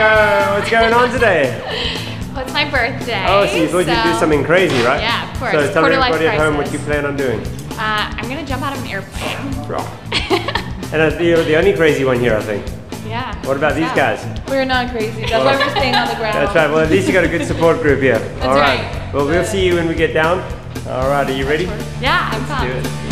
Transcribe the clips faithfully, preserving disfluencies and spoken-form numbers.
go. What's going on today? Well, it's my birthday. Oh, so you thought so... you'd do something crazy, right? Yeah, of course. So tell Quarter everybody life at home crisis. what you plan on doing. Uh, I'm gonna jump out of an airplane. Right. And uh, you're the only crazy one here, I think. Yeah. What about these so. guys? We're not crazy. That's why we're staying on the ground. That's right. Well, at least you got a good support group here. That's All right. right. Well, we'll see you when we get down. All right. Are you ready? Yeah, I'm Let's do pumped. it.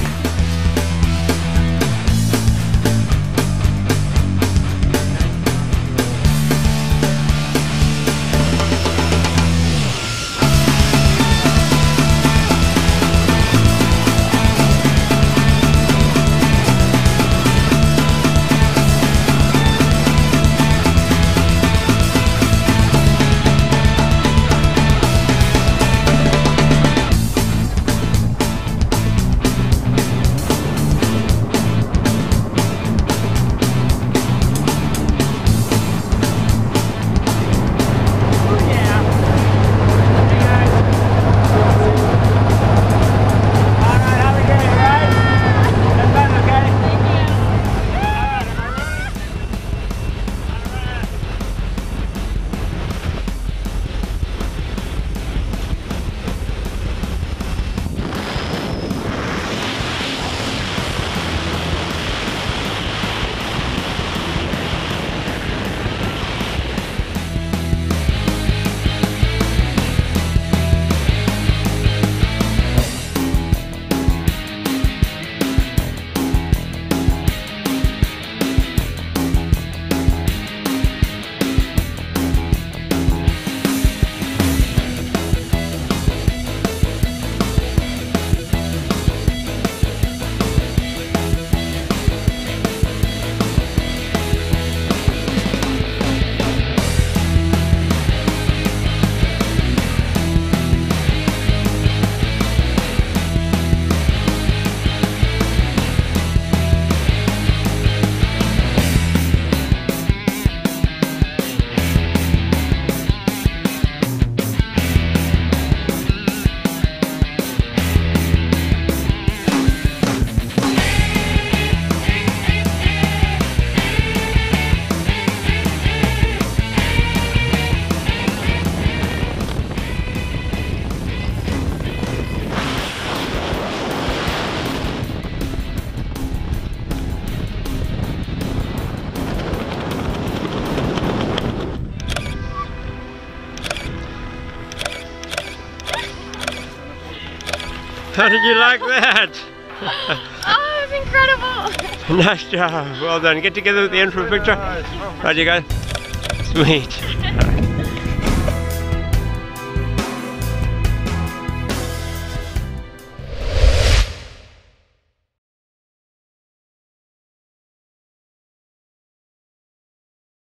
How did you like that? Oh, it's incredible. Nice job. Well done. Get together at the end for a picture. Right, you guys. Sweet.